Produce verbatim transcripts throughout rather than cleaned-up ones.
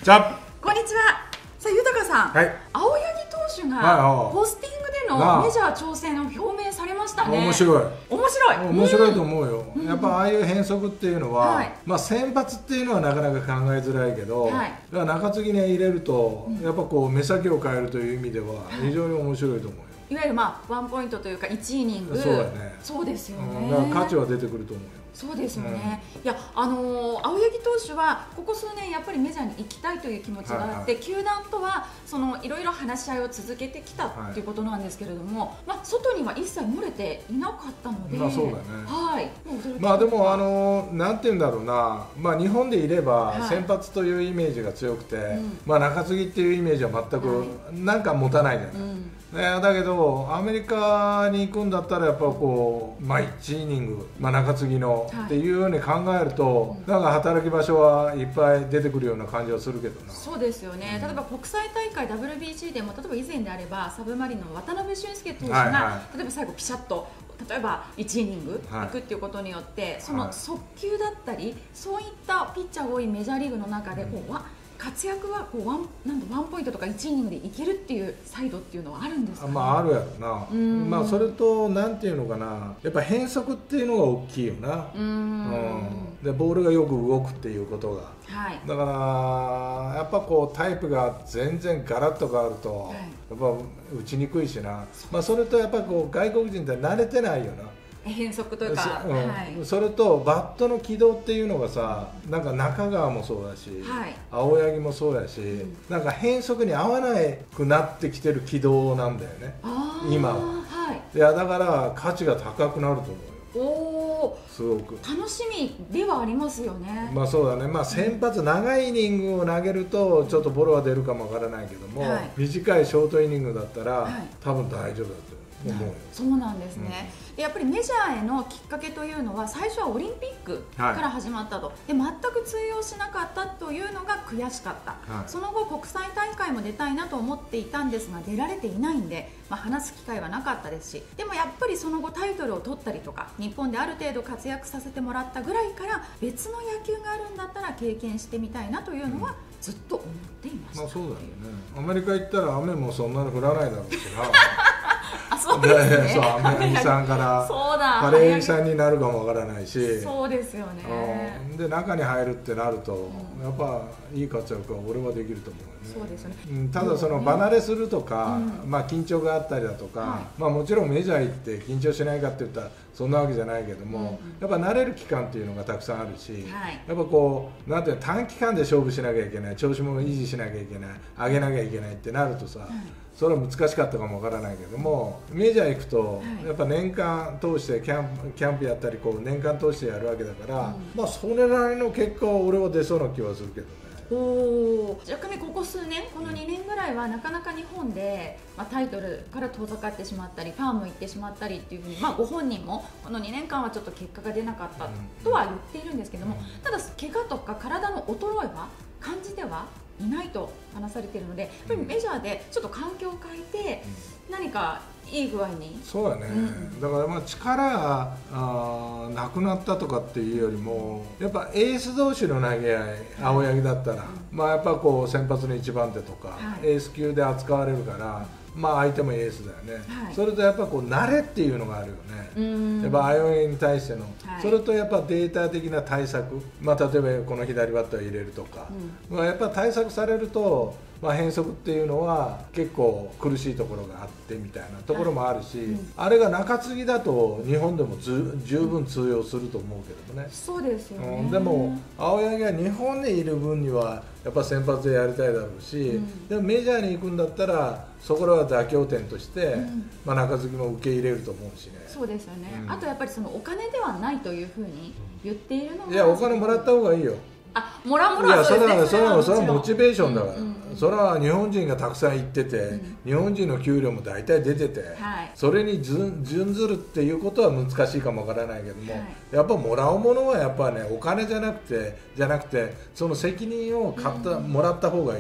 じゃこんにちは。さあ、豊さん、 はい、 青柳投手はいがはい、 ポスティングでのメジャー挑戦を表明されましたね。 面白い。 面白い。 面白いと思うよ。 うん、 やっぱああいう変則っていうのは、はい、まあ先発っていうのはなかなか考えづらいけど、はい、だから中継ぎに入れると、うん、やっぱこう目先を変えるという意味では非常に面白いと思うよ。 いわゆるまあワンポイントというかいちイニング。 そうだね。 そうですよね。 だから価値は出てくると思うよ。 そうですよね、うん、いやあのー、青柳投手はここ数年やっぱりメジャーに行きたいという気持ちがあって、はいはい、球団とはそのいろいろ話し合いを続けてきたということなんですけれども、はい、まあ、外には一切漏れていなかったので、 まあそうだね、 はい、 まあでもあのー、なんていうんだろうな、まあ、日本でいれば先発というイメージが強くて、はい、まあ、中継ぎっていうイメージは全くなんか持たないじゃない、はい、うん、だけどアメリカに行くんだったらやっぱこう、まあ、いちイニング、まあ、中継ぎの、はい、っていうように考えると、うん、なんか働き場所はいっぱい出てくるような感じはするけどな。 そうですよね、うん、例えば国際大会 ダブリュービーシー でも例えば以前であればサブマリンの渡辺俊介投手が、はいはい、例えば最後ピシャッと例えばいちイニングいくっていうことによって、はい、その速球だったりそういったピッチャーが多いメジャーリーグの中でこう、うん、活躍はこうワンなんとワンポイントとかいちイニングでいけるっていうサイドっていうのはあるんですかね。 まああるやろな。まあそれとなんていうのかな、やっぱ変則っていうのが大きいよな。うん、うん、でボールがよく動くっていうことが、はい、だからやっぱこうタイプが全然ガラッと変わると、はい、やっぱ打ちにくいしな。まあそれとやっぱこう外国人って慣れてないよな。 変則というか、 そ,、うんはい、それとバットの軌道っていうのがさ、なんか中川もそうだし、はい、青柳もそうだし、うん、なんか変則に合わなくなってきてる軌道なんだよね今は、はい、いやだから価値が高くなると思うよ。 おー、 すごく楽しみではありますよね。 まあそうだね、まあ、先発長いイニングを投げるとちょっとボロは出るかもわからないけども、はい、短いショートイニングだったら、はい、多分大丈夫だと思う。 そうなんですね、うん、でやっぱりメジャーへのきっかけというのは最初はオリンピックから始まったと、はい、で全く通用しなかったというのが悔しかった、はい、その後国際大会も出たいなと思っていたんですが出られていないんで、まあ、話す機会はなかったですし、でもやっぱりその後タイトルを取ったりとか日本である程度活躍させてもらったぐらいから別の野球があるんだったら経験してみたいなというのはずっと思っていました。 まあそうだよね、アメリカ行ったら雨もそんなに降らないだろうしなあ、そうですね。 そう、アメリカさんからカレーさんになるかもわからないし、 そうですよね。 で中に入るってなると、やっぱいい活躍は俺はできると思うよね。 そうですよね。 ただその離れするとか、まあ緊張があったりだとか、まあもちろんメジャー行って緊張しないかって言ったらそんなわけじゃないけども、やっぱ慣れる期間っていうのがたくさんあるし、やっぱこうなんていうの、短期間で勝負しなきゃいけない、調子も維持しなきゃいけない、上げなきゃいけないってなるとさ。それは難しかったかもわからないけども、メジャー行くとやっぱ年間通してキャンプ、キャンプやったりこう年間通してやるわけだから、うん、まあそれなりの結果は俺は出そうな気はするけどね。 お逆にここ数年このにねんぐらいはなかなか日本で、まあ、タイトルから遠ざかってしまったりファンも行ってしまったりっていうふうに、まあ、ご本人もこのにねんかんはちょっと結果が出なかったとは言っているんですけども、ただ怪我とか体の衰えは感じてはいないと話されているので、やっぱりメジャーでちょっと環境を変えて何かいい具合に、 そうだね、うん、だからまあ力があなくなったとかっていうよりもやっぱエース同士の投げ合い、青柳だったら、うん、まあやっぱこう先発の一番手とか、はい、エース級で扱われるから、まあ相手もエースだよね、はい、それとやっぱこう慣れっていうのがあるよね、やっぱ青柳に対しての、はい、それとやっぱデータ的な対策、まあ、例えばこの左バッターを入れるとか、うん、まあやっぱ対策されると、まあ、変則っていうのは結構苦しいところがあってみたいなところもあるし、はい、うん、あれが中継ぎだと日本でもず十分通用すると思うけどもね。 そうですよね、 うん、でも青柳は日本にいる分にはやっぱ先発でやりたいだろうし、うん、でもメジャーに行くんだったらそこらは妥協点として、うん、まあ中継ぎも受け入れると思うしね。 そうですよね、うん、あとやっぱりそのお金ではないというふうに言っているのが、 いやお金もらった方がいいよ。 あ、もらもら、いや、それはそれはそれはモチベーションだから、うんうん、それは日本人がたくさん行ってて、うん、日本人の給料も大体出てて、はい、それに準ずるっていうことは難しいかもわからないけども、はい、やっぱもらうものはやっぱねお金じゃなくてじゃなくてその責任を買った、うん、もらった方がいいよ。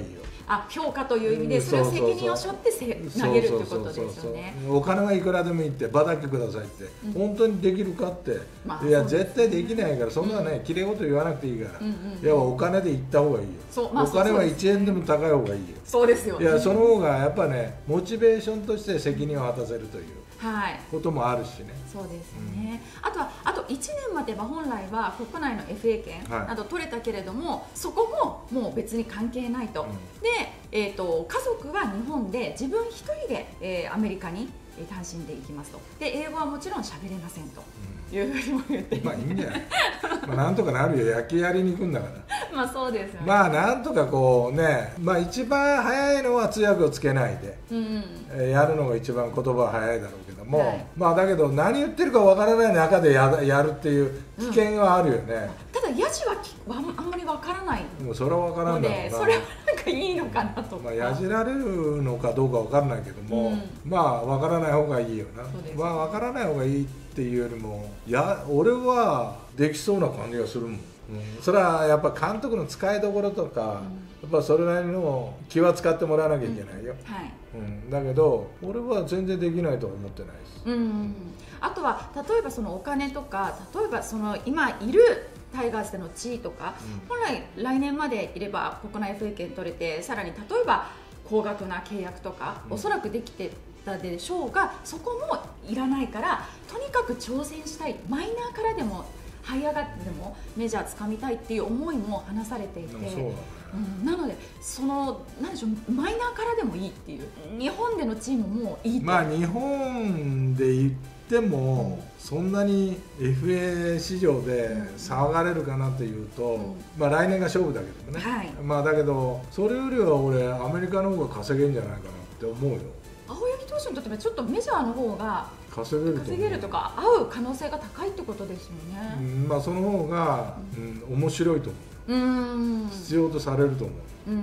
あ評価という意味でそれを責任を背負ってせ投げるってことですよね。 お金はいくらでもいいって場だけくださいって、うん、本当にできるかって、まあ、いや絶対できないからそんなねきれい事言わなくていいから、うんうん、いやお金で行った方がいいよ、まあ、お金はいちえんでも高い方がいいよ。 そうですよね。 いやその方がやっぱねモチベーションとして責任を果たせるということもあるしね、 はい、そうですね、うん、あとはあといちねん待てば本来は国内の エフエー 権など取れたけれども、はい、そこももう別に関係ないと、うん、で、えーと、家族は日本で自分一人で、えー、アメリカに単身で行きますと。で英語はもちろん喋れませんと、うん、いうふうにも言っていて、 まあいいんじゃないまあなんとかなるよ、野球やりに行くんだからまあそうですよね。 まあなんとかこうね、まあ一番早いのは通訳をつけないで、うん、えー、やるのが一番言葉は早いだろうけども、はい、まあだけど何言ってるかわからない中で や, やるっていう危険はあるよね、 うん、ただヤジはあんまりわからないもうそれはわからんだろうな。 それはなんかいいのかなとか、 まあ、やじられるのかどうかわからないけども、うん、まあわからない方がいいよな、ね、まあわからない方がいいっていうよりも、いや俺はできそうな感じがするもん、うん、それはやっぱ監督の使いどころとか、うん、やっぱそれなりの気は使ってもらわなきゃいけないよ、うん、はい、うん、だけど俺は全然できないとは思ってないです、うん、 あとは例えばそのお金とか、例えばその今いるタイガースでの地位とか、うん、本来来年までいれば国内 エフエー 権取れて、さらに例えば高額な契約とか、うん、おそらくできてたでしょうが、そこもいらないから、とにかく挑戦したい、マイナーからでも這い上がってでもメジャー掴みたいっていう思いも話されていて、うん、なのでその何でしょう、マイナーからでもいいっていう、日本でのチームもいいと。 まあ日本で言っても、うん、そんなに エフエー 市場で騒がれるかなというと、うん、まあ来年が勝負だけどね、はい、まあだけどそれよりは俺アメリカの方が稼げるんじゃないかなって思うよ。 青柳投手にとってはちょっとメジャーの方が稼げると稼げるとか合う可能性が高いってことですよね、 うん、まあその方が、うん、面白いと思う、うん、必要とされると思う、うんうん、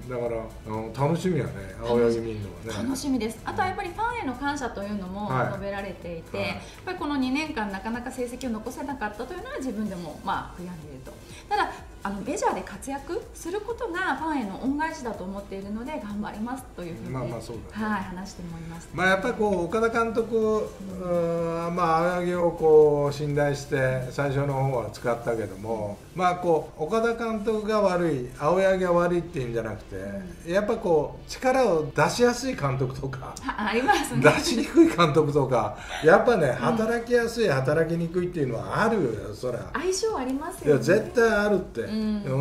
だからあの楽しみはね、青柳見るのはね楽しみです。あとはやっぱりファンへの感謝というのも述べられていて、はい、やっぱりこのにねんかんなかなか成績を残せなかったというのは自分でもまあ悔やんでいると。ただあのメジャーで活躍することがファンへの恩返しだと思っているので頑張りますというふうに、まあまあそうだね、はい、話してもいます、ね、 まあやっぱりこう岡田監督、うん、まあ青柳をこう信頼して最初の方は使ったけども、まあこう岡田監督が悪い、青柳が悪いっていうんじゃなくて、うん、やっぱこう力を出しやすい監督とか、 ありますね、 出しにくい監督とか、やっぱね、うん、働きやすい、働きにくいっていうのはあるよ、そりゃ相性ありますよね。 いや絶対あるって、うん、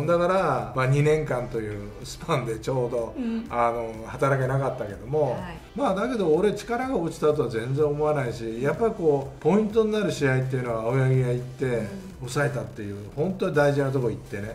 だから、まあ、にねんかんというスパンでちょうど、うん、あの働けなかったけども、はい、まあだけど俺力が落ちたとは全然思わないし、やっぱりこうポイントになる試合っていうのは青柳が行って、うん、抑えたっていう本当に大事なところ行ってね、はい、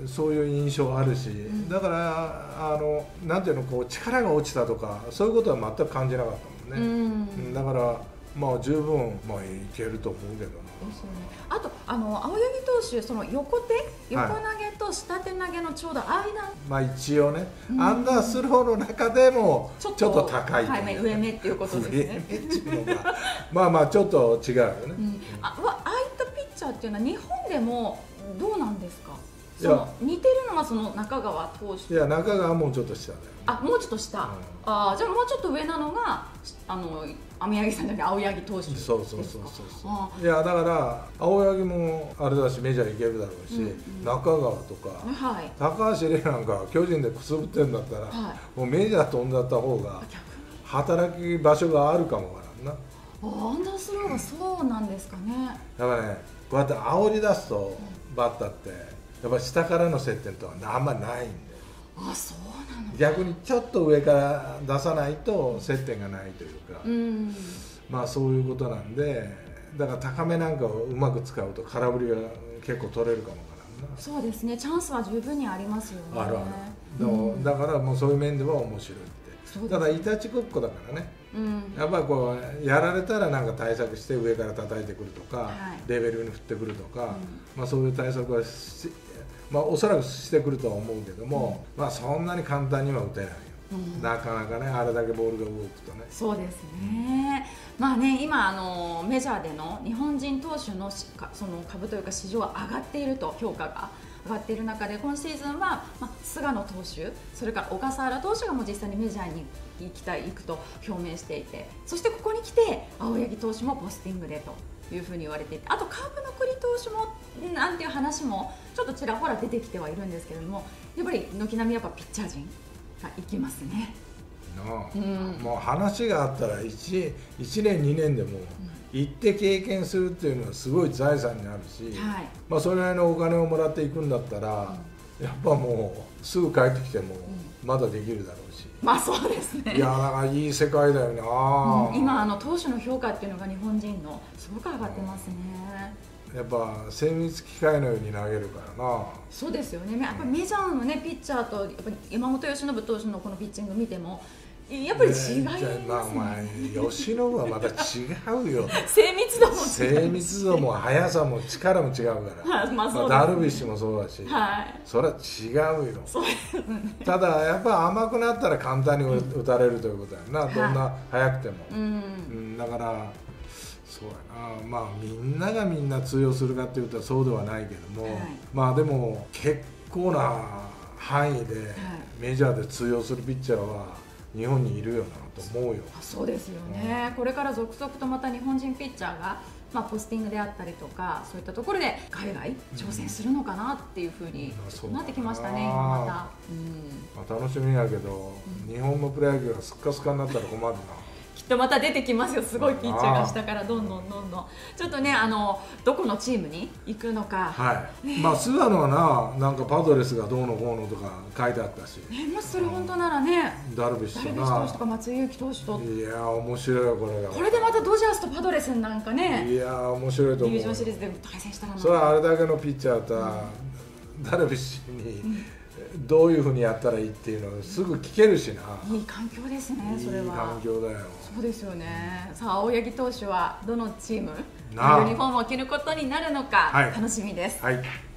そういう印象あるし、うん、だからあのなんていうの、こう力が落ちたとかそういうことは全く感じなかったもんね、うん、だからまあ十分、まあ、いけると思うけどな。 ですよね、あとあの青柳投手、その横手、横投げと下手投げのちょうど間、はい、まあ一応ね、アンダースローの中でもちょっと高いという、 はい、上目っていうことですね。 上目っていうのがまあまあちょっと違うよね、うん、 あああいったピッチャーっていうのは日本でもどうなんですか。その似てるのはその中川投手。 いや中川はもうちょっと下だよ、ね、 あもうちょっと下、うん、あじゃあもうちょっと上なのがあの雨柳さんじゃなくて青柳投手ですか。 そうそうそうそういやだから青柳もあれだしメジャー行けるだろうし、うんうん、中川とか、はい、高橋礼なんか巨人でくすぶってるんだったら、はい、もうメジャー飛んだった方が働き場所があるかもわからんな。 あアンダースローがそうなんですかね。 だからねこうやって煽り出すと、うん、バッターってやっぱり下からの接点とはあんまりないんで。 あそうなの。 逆にちょっと上から出さないと接点がないというか、うん、まあそういうことなんで、だから高めなんかをうまく使うと空振りが結構取れるかもわからんな。 そうですね、チャンスは十分にありますよね。 あるある、うん、だからもうそういう面では面白いって。ただいたちごっこだからね、うん、やっぱりこうやられたらなんか対策して上から叩いてくるとか、はい、レベルに振ってくるとか、うん、まあそういう対策はしまあ、おそらくしてくるとは思うけども、うん、まあそんなに簡単には打てないよ、うん、なかなかねあれだけボールが動くとね。 そうですね、うん、まあね今あのメジャーでの日本人投手のその株というか市場は上がっていると評価が上がっている中で、今シーズンは、まあ、菅野投手、それから小笠原投手がもう実際にメジャーに行きたい、行くと表明していて、そしてここに来て青柳投手もポスティングでというふうに言われていて、あとカープの栗投手もなんていう話もちょっとちらほら出てきてはいるんですけれども、やっぱり軒並みやっぱピッチャー陣がいきますね。 の、うん、もう話があったら 1, 1年にねんでも行って経験するっていうのはすごい財産になるし、はい、まあそれなりのお金をもらっていくんだったら、うん、やっぱもうすぐ帰ってきてもまだできるだろうし、 うん、まあそうですね。 いやだからいい世界だよな、 うん、今あの投手の評価っていうのが日本人のすごく上がってますね。 やっぱ精密機械のように投げるからな。 そうですよね。やっぱりメジャーのねピッチャーとやっぱり山本由伸投手のこのピッチング見てもやっぱり違いますね。 まあまあ由伸はまた違うよ。 精密度も違う。 精密度も速さも力も違うから。 はい、まあそうですね。 まあダルビッシュもそうだし、はい、それは違うよ。 そうですね。 ただやっぱ甘くなったら簡単に打たれるということやな。うん、どんな速くても。はい、うん、だから。そうやな、まあみんながみんな通用するかっていうとそうではないけども、はい、まあでも結構な範囲でメジャーで通用するピッチャーは日本にいるよなと思うよ。 そうですよね、うん、これから続々とまた日本人ピッチャーが、まあ、ポスティングであったりとかそういったところで海外挑戦するのかなっていうふうになってきましたね、うん、今また、 うんまあ、楽しみやけど、うん、日本のプロ野球がすっかすかになったら困るな。 きっとまた出てきますよ、すごいピッチャーが下からどんどんどんどんちょっとね、あのどこのチームに行くのか、 はい、ね、まあ菅野はな、なんかパドレスがどうのこうのとか書いてあったし、 ね、もしそれ本当ならね、 ダルビッシュと投手とか松井裕樹投手と、 いや面白いよこれが。 これでまたドジャースとパドレスなんかね、 いや面白いと思う。 ディビジョンシリーズで対戦したらな、 それはあれだけのピッチャーと、うん、ダルビッシュに、うんどういうふうにやったらいいっていうのをすぐ聞けるしな。 いい環境ですね、それは。いい環境だよ。 そうですよね。さあ青柳投手はどのチームのユニフォームを着ることになるのか楽しみです。 はい。はい